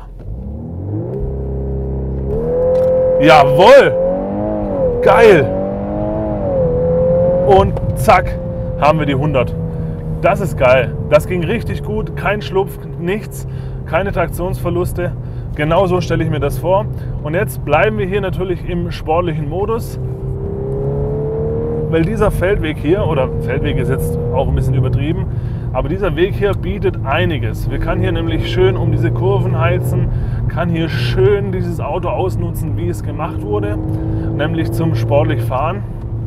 Jawohl! Geil! Und zack, haben wir die hundert. Das ist geil. Das ging richtig gut. Kein Schlupf, nichts, keine Traktionsverluste. Genau so stelle ich mir das vor. Und jetzt bleiben wir hier natürlich im sportlichen Modus. Weil dieser Feldweg hier, oder Feldweg ist jetzt auch ein bisschen übertrieben, aber dieser Weg hier bietet einiges. Wir können hier nämlich schön um diese Kurven heizen, kann hier schön dieses Auto ausnutzen, wie es gemacht wurde, nämlich zum sportlich Fahren.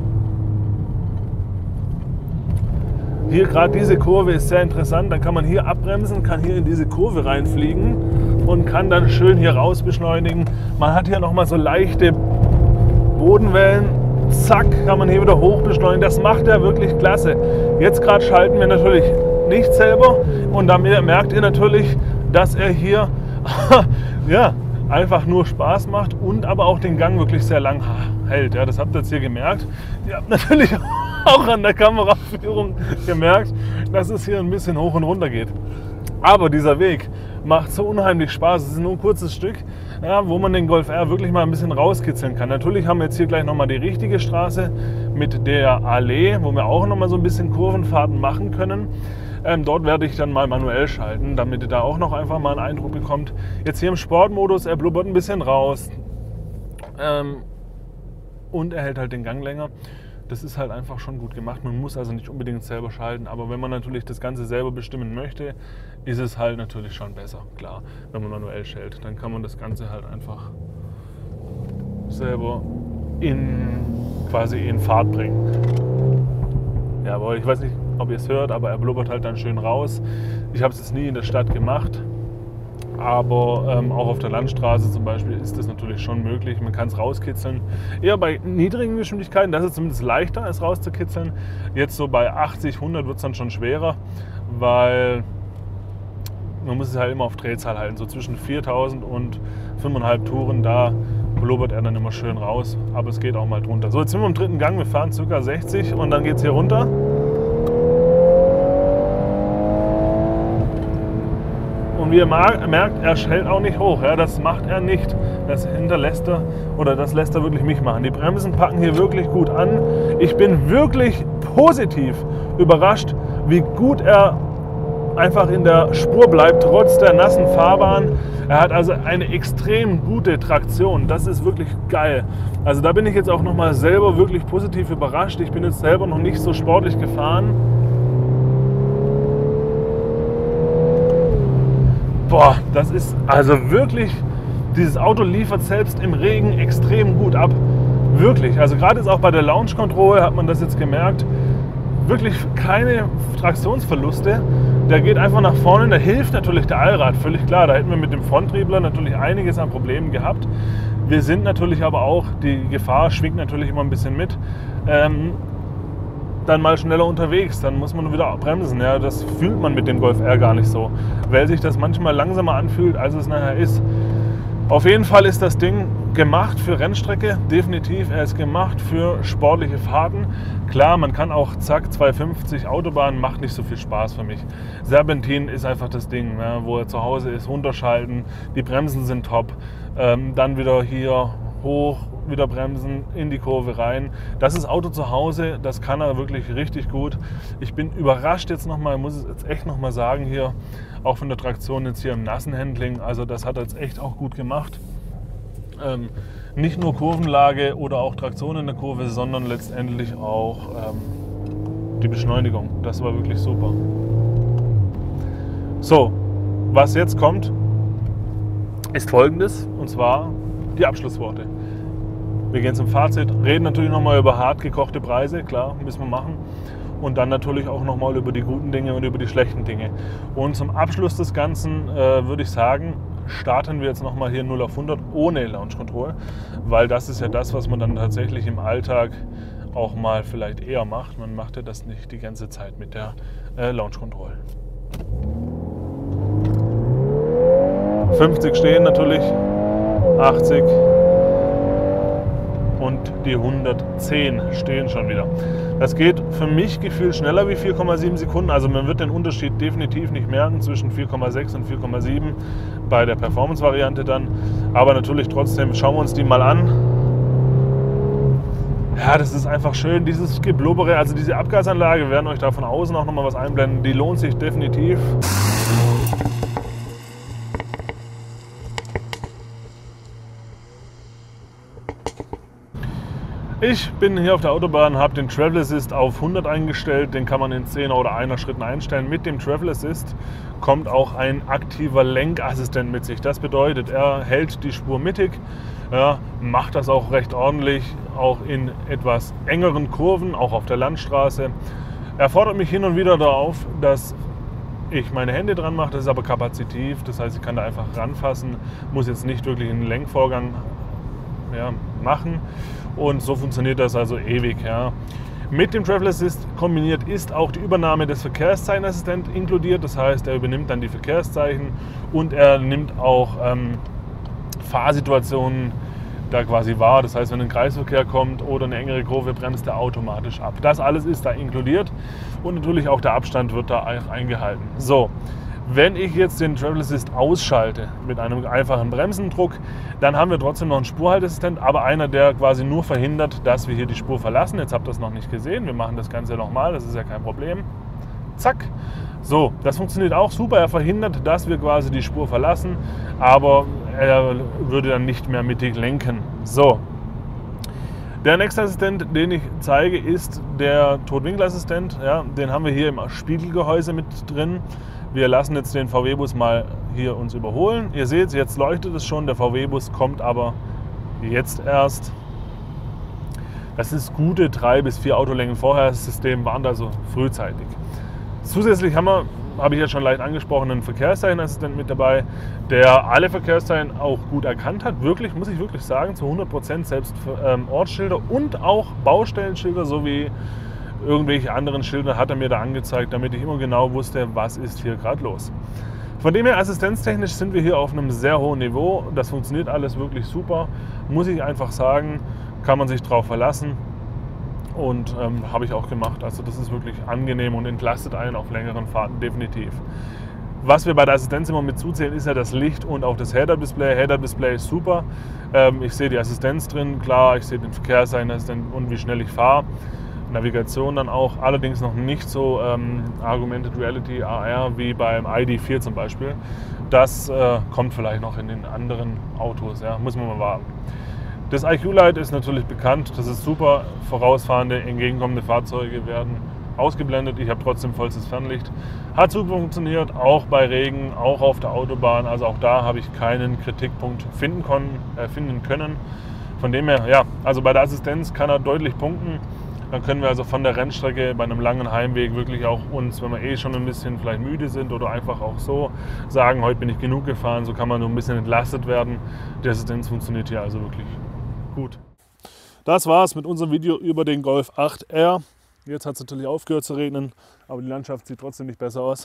Hier gerade diese Kurve ist sehr interessant, dann kann man hier abbremsen, kann hier in diese Kurve reinfliegen und kann dann schön hier raus beschleunigen. Man hat hier nochmal so leichte Bodenwellen, zack, kann man hier wieder hoch beschleunigen. Das macht er wirklich klasse. Jetzt gerade schalten wir natürlich nicht selber und da merkt ihr natürlich, dass er hier ja, einfach nur Spaß macht und aber auch den Gang wirklich sehr lang hält. Ja, das habt ihr jetzt hier gemerkt. Ihr habt natürlich auch an der Kameraführung gemerkt, dass es hier ein bisschen hoch und runter geht. Aber dieser Weg macht so unheimlich Spaß. Es ist nur ein kurzes Stück, ja, wo man den Golf R wirklich mal ein bisschen rauskitzeln kann. Natürlich haben wir jetzt hier gleich nochmal die richtige Straße mit der Allee, wo wir auch nochmal so ein bisschen Kurvenfahrten machen können. Ähm, dort werde ich dann mal manuell schalten, damit ihr da auch noch einfach mal einen Eindruck bekommt. Jetzt hier im Sportmodus, er blubbert ein bisschen raus ähm, und er hält halt den Gang länger. Das ist halt einfach schon gut gemacht. Man muss also nicht unbedingt selber schalten, aber wenn man natürlich das Ganze selber bestimmen möchte, ist es halt natürlich schon besser, klar, wenn man manuell schaltet. Dann kann man das Ganze halt einfach selber in, quasi in Fahrt bringen. Ja, aber ich weiß nicht, ob ihr es hört, aber er blubbert halt dann schön raus. Ich habe es jetzt nie in der Stadt gemacht, aber ähm, auch auf der Landstraße zum Beispiel ist das natürlich schon möglich. Man kann es rauskitzeln. Eher bei niedrigen Geschwindigkeiten, das ist zumindest leichter, es rauszukitzeln. Jetzt so bei achtzig, hundert wird es dann schon schwerer, weil man muss es halt immer auf Drehzahl halten. So zwischen viertausend und fünfeinhalb Touren, da blubbert er dann immer schön raus. Aber es geht auch mal drunter. So, jetzt sind wir im dritten Gang. Wir fahren ca. sechzig und dann geht es hier runter. Und wie ihr merkt, er schellt auch nicht hoch. Ja, das macht er nicht. Das hinterlässt er oder das lässt er wirklich mich machen. Die Bremsen packen hier wirklich gut an. Ich bin wirklich positiv überrascht, wie gut er einfach in der Spur bleibt, trotz der nassen Fahrbahn. Er hat also eine extrem gute Traktion. Das ist wirklich geil. Also da bin ich jetzt auch nochmal selber wirklich positiv überrascht. Ich bin jetzt selber noch nicht so sportlich gefahren. Boah, das ist also wirklich, dieses Auto liefert selbst im Regen extrem gut ab. Wirklich, also gerade jetzt auch bei der Launch Control hat man das jetzt gemerkt. Wirklich keine Traktionsverluste. Der geht einfach nach vorne, da hilft natürlich der Allrad, völlig klar. Da hätten wir mit dem Fronttriebler natürlich einiges an Problemen gehabt. Wir sind natürlich aber auch, die Gefahr schwingt natürlich immer ein bisschen mit, ähm, dann mal schneller unterwegs, dann muss man wieder bremsen. Ja, das fühlt man mit dem Golf R gar nicht so, weil sich das manchmal langsamer anfühlt, als es nachher ist. Auf jeden Fall ist das Ding gemacht für Rennstrecke, definitiv. Er ist gemacht für sportliche Fahrten. Klar, man kann auch zack, zweihundertfünfzig Autobahn, macht nicht so viel Spaß für mich. Serpentin ist einfach das Ding, ja, wo er zu Hause ist, runterschalten, die Bremsen sind top, ähm, dann wieder hier hoch, wieder bremsen, in die Kurve rein. Das ist Auto zu Hause, das kann er wirklich richtig gut. Ich bin überrascht jetzt nochmal, muss es jetzt echt nochmal sagen hier, auch von der Traktion jetzt hier im nassen Handling, also das hat er jetzt echt auch gut gemacht. Ähm, nicht nur Kurvenlage oder auch Traktion in der Kurve, sondern letztendlich auch ähm, die Beschleunigung. Das war wirklich super. So, was jetzt kommt, ist Folgendes, und zwar die Abschlussworte. Wir gehen zum Fazit, reden natürlich nochmal über hart gekochte Preise, klar, müssen wir machen. Und dann natürlich auch nochmal über die guten Dinge und über die schlechten Dinge. Und zum Abschluss des Ganzen äh, würde ich sagen, starten wir jetzt nochmal hier null auf hundert ohne Launch Control, weil das ist ja das, was man dann tatsächlich im Alltag auch mal vielleicht eher macht. Man macht ja das nicht die ganze Zeit mit der äh, Launch Control. fünfzig stehen natürlich, achtzig und die hundertzehn stehen schon wieder. Das geht für mich gefühlt schneller wie vier Komma sieben Sekunden. Also man wird den Unterschied definitiv nicht merken zwischen vier Komma sechs und vier Komma sieben bei der Performance-Variante dann. Aber natürlich trotzdem schauen wir uns die mal an. Ja, das ist einfach schön, dieses Geblubbere, also diese Abgasanlage, wir werden euch da von außen auch nochmal was einblenden, die lohnt sich definitiv. Ich bin hier auf der Autobahn, habe den Travel Assist auf hundert eingestellt, den kann man in zehn oder einer Schritten einstellen. Mit dem Travel Assist kommt auch ein aktiver Lenkassistent mit sich. Das bedeutet, er hält die Spur mittig, ja, macht das auch recht ordentlich, auch in etwas engeren Kurven, auch auf der Landstraße. Er fordert mich hin und wieder darauf, dass ich meine Hände dran mache, das ist aber kapazitiv, das heißt, ich kann da einfach ranfassen, muss jetzt nicht wirklich einen Lenkvorgang ja, machen. Und so funktioniert das also ewig. Ja. Mit dem Travel Assist kombiniert ist auch die Übernahme des Verkehrszeichenassistenten inkludiert. Das heißt, er übernimmt dann die Verkehrszeichen und er nimmt auch ähm, Fahrsituationen da quasi wahr. Das heißt, wenn ein Kreisverkehr kommt oder eine engere Kurve, bremst er automatisch ab. Das alles ist da inkludiert und natürlich auch der Abstand wird da eingehalten. So. Wenn ich jetzt den Travel Assist ausschalte mit einem einfachen Bremsendruck, dann haben wir trotzdem noch einen Spurhalteassistent, aber einer, der quasi nur verhindert, dass wir hier die Spur verlassen. Jetzt habt ihr das noch nicht gesehen, wir machen das Ganze nochmal, das ist ja kein Problem. Zack. So, das funktioniert auch super. Er verhindert, dass wir quasi die Spur verlassen, aber er würde dann nicht mehr mittig lenken. So. Der nächste Assistent, den ich zeige, ist der Totwinkelassistent. Ja, den haben wir hier im Spiegelgehäuse mit drin. Wir lassen jetzt den V W-Bus mal hier uns überholen. Ihr seht, jetzt leuchtet es schon, der V W-Bus kommt aber jetzt erst. Das ist gute drei bis vier Autolängen vorher. Das System warnt also frühzeitig. Zusätzlich haben wir, habe ich ja schon leicht angesprochen, einen Verkehrszeichenassistent mit dabei, der alle Verkehrszeichen auch gut erkannt hat. Wirklich, muss ich wirklich sagen, zu hundert Prozent selbst ähm, Ortsschilder und auch Baustellenschilder sowie irgendwelche anderen Schilder hat er mir da angezeigt, damit ich immer genau wusste, was ist hier gerade los. Von dem her, assistenztechnisch sind wir hier auf einem sehr hohen Niveau. Das funktioniert alles wirklich super, muss ich einfach sagen, kann man sich drauf verlassen und ähm, habe ich auch gemacht. Also das ist wirklich angenehm und entlastet einen auf längeren Fahrten definitiv. Was wir bei der Assistenz immer mit zuzählen, ist ja das Licht und auch das Head-Up-Display. Head-Up-Display ist super. Ähm, ich sehe die Assistenz drin, klar, ich sehe den Verkehrszeichenassistent und wie schnell ich fahre. Navigation dann auch, allerdings noch nicht so ähm, Augmented Reality A R wie beim I D vier zum Beispiel. Das äh, kommt vielleicht noch in den anderen Autos, ja, muss man mal warten. Das I Q-Light ist natürlich bekannt, das ist super. Vorausfahrende, entgegenkommende Fahrzeuge werden ausgeblendet. Ich habe trotzdem vollstes Fernlicht. Hat super funktioniert, auch bei Regen, auch auf der Autobahn. Also auch da habe ich keinen Kritikpunkt finden können. Äh, finden können. Von dem her, ja, also bei der Assistenz kann er deutlich punkten. Dann können wir also von der Rennstrecke bei einem langen Heimweg wirklich auch uns, wenn wir eh schon ein bisschen vielleicht müde sind oder einfach auch so sagen, heute bin ich genug gefahren, so kann man nur ein bisschen entlastet werden. Die Assistenz funktioniert hier also wirklich gut. Das war's mit unserem Video über den Golf acht R. Jetzt hat es natürlich aufgehört zu regnen, aber die Landschaft sieht trotzdem nicht besser aus.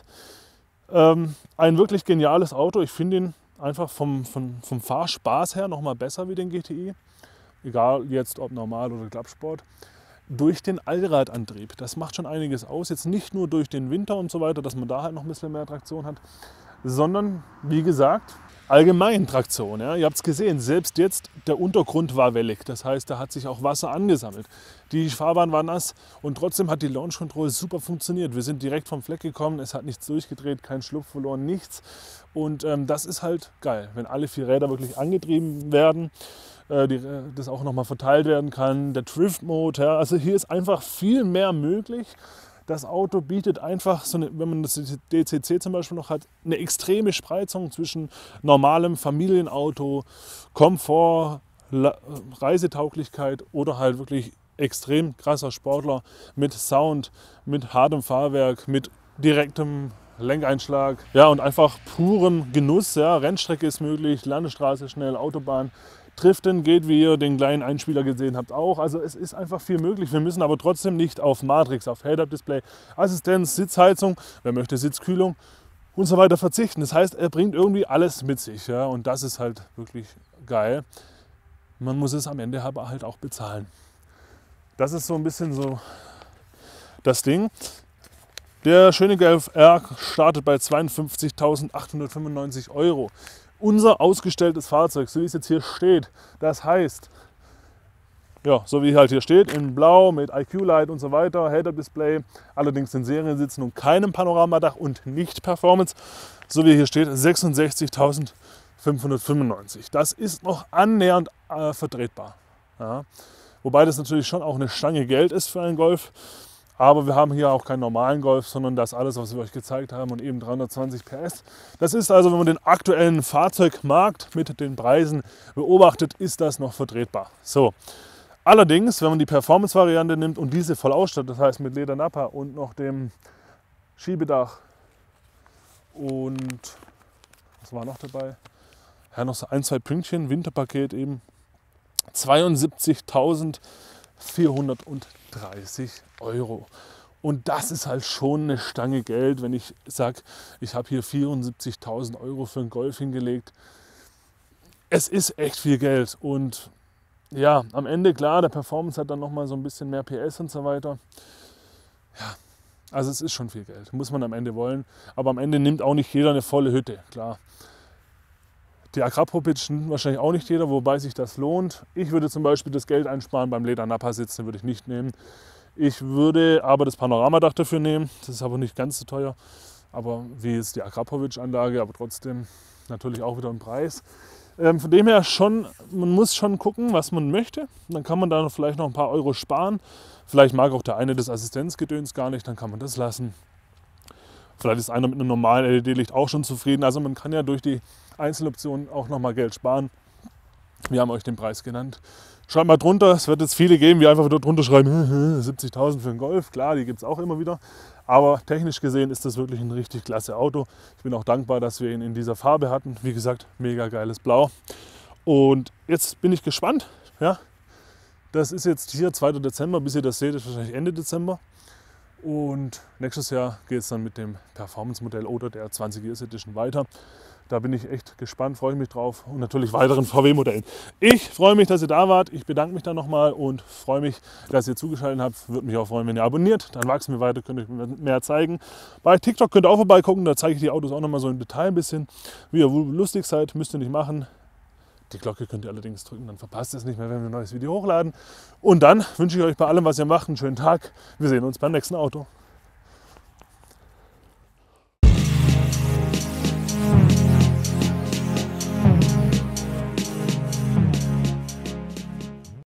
Ähm, ein wirklich geniales Auto. Ich finde ihn einfach vom, vom, vom Fahrspaß her nochmal besser wie den G T I. Egal jetzt ob normal oder Klappsport. Durch den Allradantrieb. Das macht schon einiges aus. Jetzt nicht nur durch den Winter und so weiter, dass man da halt noch ein bisschen mehr Traktion hat, sondern wie gesagt, allgemein Traktion. Ja. Ihr habt es gesehen, selbst jetzt der Untergrund war wellig. Das heißt, da hat sich auch Wasser angesammelt. Die Fahrbahn war nass und trotzdem hat die Launch Control super funktioniert. Wir sind direkt vom Fleck gekommen, es hat nichts durchgedreht, kein Schlupf verloren, nichts. Und ähm, das ist halt geil, wenn alle vier Räder wirklich angetrieben werden. Die, das auch nochmal verteilt werden kann, der Drift-Mode, ja, also hier ist einfach viel mehr möglich. Das Auto bietet einfach, so eine, wenn man das D C C zum Beispiel noch hat, eine extreme Spreizung zwischen normalem Familienauto, Komfort, Reisetauglichkeit oder halt wirklich extrem krasser Sportler mit Sound, mit hartem Fahrwerk, mit direktem Lenkeinschlag, ja, und einfach purem Genuss. Ja. Rennstrecke ist möglich, Landstraße schnell, Autobahn. Driften geht, wie ihr den kleinen Einspieler gesehen habt, auch. Also es ist einfach viel möglich. Wir müssen aber trotzdem nicht auf Matrix, auf Head-Up-Display, Assistenz, Sitzheizung, wer möchte Sitzkühlung und so weiter verzichten. Das heißt, er bringt irgendwie alles mit sich. Ja? Und das ist halt wirklich geil. Man muss es am Ende aber halt auch bezahlen. Das ist so ein bisschen so das Ding. Der schöne Golf R startet bei zweiundfünfzigtausendachthundertfünfundneunzig Euro. Unser ausgestelltes Fahrzeug, so wie es jetzt hier steht, das heißt, ja, so wie halt hier steht, in Blau mit I Q-Light und so weiter, Head-Up-Display, allerdings in Seriensitzen und keinem Panoramadach und nicht Performance, so wie hier steht, sechsundsechzigtausendfünfhundertfünfundneunzig. Das ist noch annähernd äh, vertretbar. Ja. Wobei das natürlich schon auch eine Stange Geld ist für einen Golf. Aber wir haben hier auch keinen normalen Golf, sondern das alles, was wir euch gezeigt haben und eben dreihundertzwanzig P S. Das ist also, wenn man den aktuellen Fahrzeugmarkt mit den Preisen beobachtet, ist das noch vertretbar. So. Allerdings, wenn man die Performance-Variante nimmt und diese voll ausstattet, das heißt mit Ledernappa und noch dem Schiebedach und was war noch dabei? Ja, noch so ein, zwei Pünktchen, Winterpaket eben, zweiundsiebzigtausendfünfhundertfünfundneunzig vierhundertdreißig Euro. Und das ist halt schon eine Stange Geld, wenn ich sage, ich habe hier vierundsiebzigtausend Euro für einen Golf hingelegt. Es ist echt viel Geld und ja, am Ende klar, der Performance hat dann nochmal so ein bisschen mehr P S und so weiter. Ja, also es ist schon viel Geld, muss man am Ende wollen. Aber am Ende nimmt auch nicht jeder eine volle Hütte, klar. Die Akrapovic nimmt wahrscheinlich auch nicht jeder, wobei sich das lohnt. Ich würde zum Beispiel das Geld einsparen beim Leder-Nappa-Sitz, den würde ich nicht nehmen. Ich würde aber das Panoramadach dafür nehmen, das ist aber nicht ganz so teuer. Aber wie ist die Akrapovic-Anlage, aber trotzdem natürlich auch wieder im Preis. Ähm, von dem her schon, man muss schon gucken, was man möchte. Dann kann man da vielleicht noch ein paar Euro sparen. Vielleicht mag auch der eine das Assistenzgedöns gar nicht, dann kann man das lassen. Vielleicht ist einer mit einem normalen L E D-Licht auch schon zufrieden. Also man kann ja durch die Einzeloptionen auch noch mal Geld sparen. Wir haben euch den Preis genannt. Schreibt mal drunter, es wird jetzt viele geben, die einfach wieder drunter schreiben, siebzigtausend für einen Golf. Klar, die gibt es auch immer wieder. Aber technisch gesehen ist das wirklich ein richtig klasse Auto. Ich bin auch dankbar, dass wir ihn in dieser Farbe hatten. Wie gesagt, mega geiles Blau. Und jetzt bin ich gespannt. Ja, das ist jetzt hier zweiter Dezember, bis ihr das seht, ist wahrscheinlich Ende Dezember. Und nächstes Jahr geht es dann mit dem Performance-Modell oder der zwanzig Years Edition weiter. Da bin ich echt gespannt, freue mich drauf und natürlich weiteren V W-Modellen. Ich freue mich, dass ihr da wart. Ich bedanke mich dann nochmal und freue mich, dass ihr zugeschaltet habt. Würde mich auch freuen, wenn ihr abonniert. Dann wachsen wir weiter, könnt ihr mehr zeigen. Bei TikTok könnt ihr auch vorbeigucken. Da zeige ich die Autos auch nochmal so im Detail ein bisschen. Wie ihr wohl lustig seid, müsst ihr nicht machen. Die Glocke könnt ihr allerdings drücken, dann verpasst ihr es nicht mehr, wenn wir ein neues Video hochladen. Und dann wünsche ich euch bei allem, was ihr macht, einen schönen Tag. Wir sehen uns beim nächsten Auto.